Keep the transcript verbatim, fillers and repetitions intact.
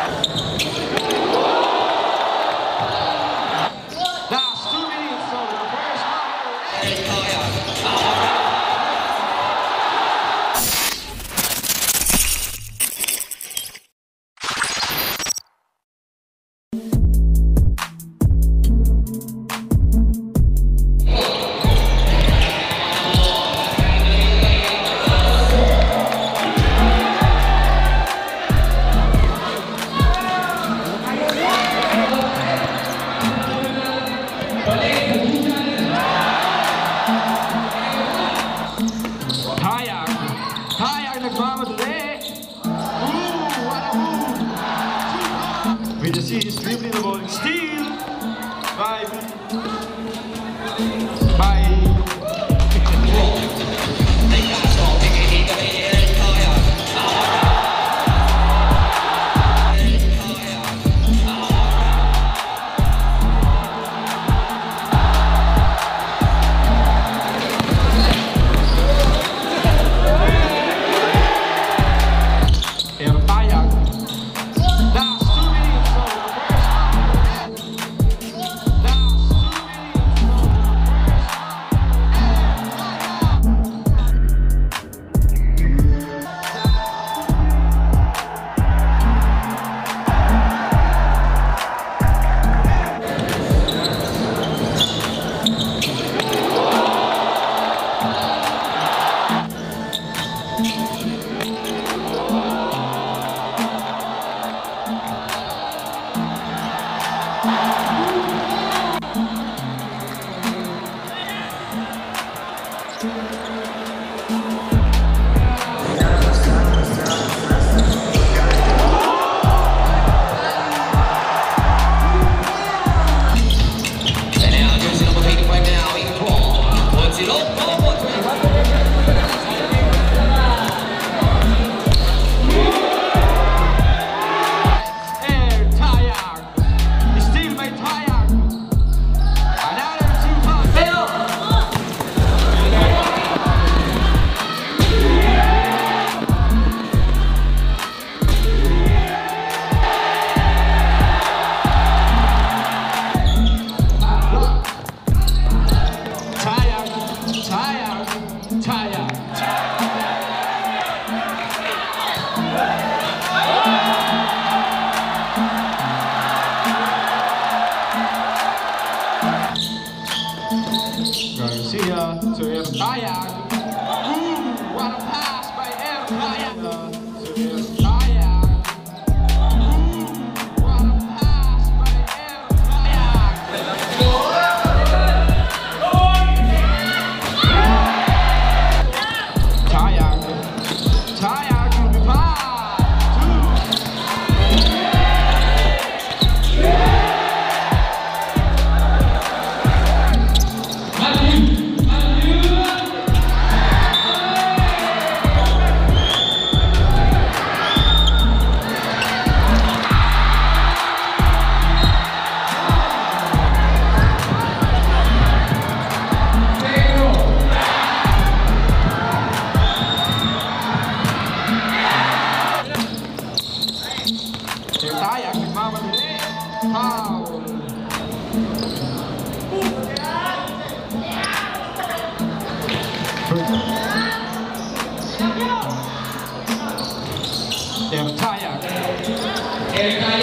Last two minutes of the first half. Tayag. Tayag nagmamadali. Ooh, what a move. We just see his dribbling the ball. Steal. By... By... Garcia to El Tayag. Ooh, what a pass by El Tayag. To El Tayag. Ooh, what a pass by El Tayag. Tayag. Tayag will be passed. Tayag nagmamadali. Foul. Tayag.